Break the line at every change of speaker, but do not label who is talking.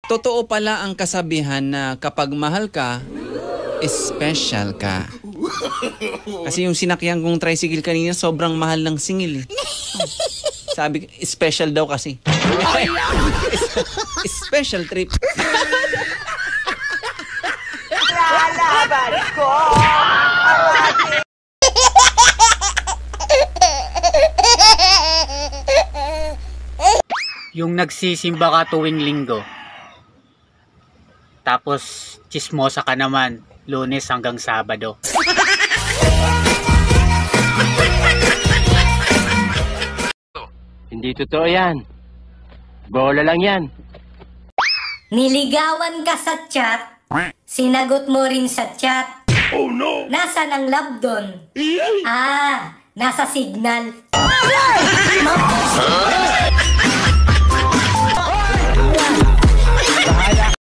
Totoo pala ang kasabihan na kapag mahal ka, special ka. Kasi yung sinakyan kong tricycle kanina, sobrang mahal ng singil eh. Sabi, special daw kasi. Special trip.
Lalaban ko ang ating...
Yung nagsisimba ka tuwing linggo, tapos chismosa ka naman Lunes hanggang Sabado.
Hindi totoo yan. Bola lang yan.
Niligawan ka sa chat, sinagot mo rin sa chat.
Oh no!
Nasaan ang love doon? Ah, nasa signal.